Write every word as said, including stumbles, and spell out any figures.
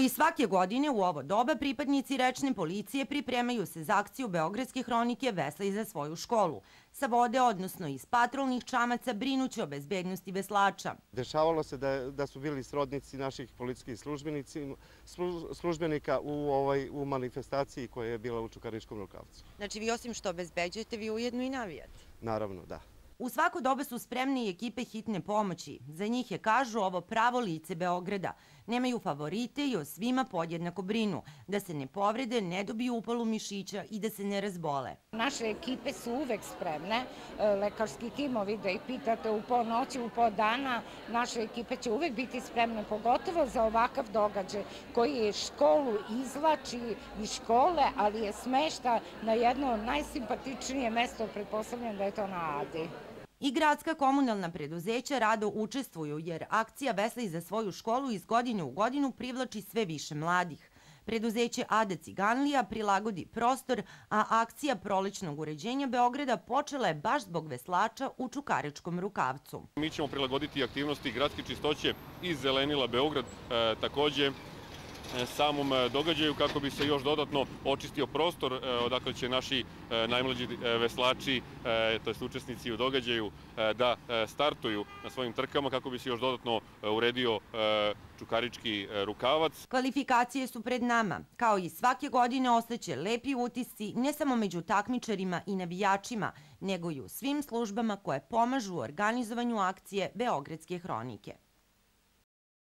i svake godine u ovo doba pripadnici rečne policije pripremaju se za akciju Beogradske hronike Veslaj za svoju školu. Sa vode, odnosno iz patrolnih čamaca, brinući o bezbednosti veslača. Dešavalo se da, da su bili srodnici naših policijskih službenika u, ovaj, u manifestaciji koja je bila u Čukaričkom rukavcu. Znači vi osim što obezbeđujete, vi ujedno i navijate? Naravno, da. U svako doba su spremne i ekipe hitne pomoći. Za njih je, kažu, ovo pravo lice Beograda. Nemaju favorite i o svima podjednako brinu. Da se ne povrede, ne dobiju upalu mišića i da se ne razbole. Naše ekipe su uvek spremne. Lekarski timovi, da ih pitate u po noći, u po dana, naše ekipe će uvek biti spremne, pogotovo za ovakav događaj koji je školu izvlači iz škole, ali je smešta na jedno najsimpatičnije mesto, pretpostavljam da je to na Adi. I gradska komunalna preduzeća rado učestvuju, jer akcija Veslaj za svoju školu iz godine u godinu privlači sve više mladih. Preduzeće Ada Ciganlija prilagodi prostor, a akcija prolećnog uređenja Beograda počela je baš zbog veslača u Čukaričkom rukavcu. Mi ćemo prilagoditi aktivnosti gradske čistoće iz Zelenila Beograd, e, takođe samom događaju kako bi se još dodatno očistio prostor odakle će naši najmlađi veslači, to jest učesnici u događaju, da startuju na svojim trkama kako bi se još dodatno uredio Čukarički rukavac. Kvalifikacije su pred nama. Kao i svake godine ostaće lepi utisci ne samo među takmičarima i navijačima, nego i u svim službama koje pomažu u organizovanju akcije Beogradske hronike.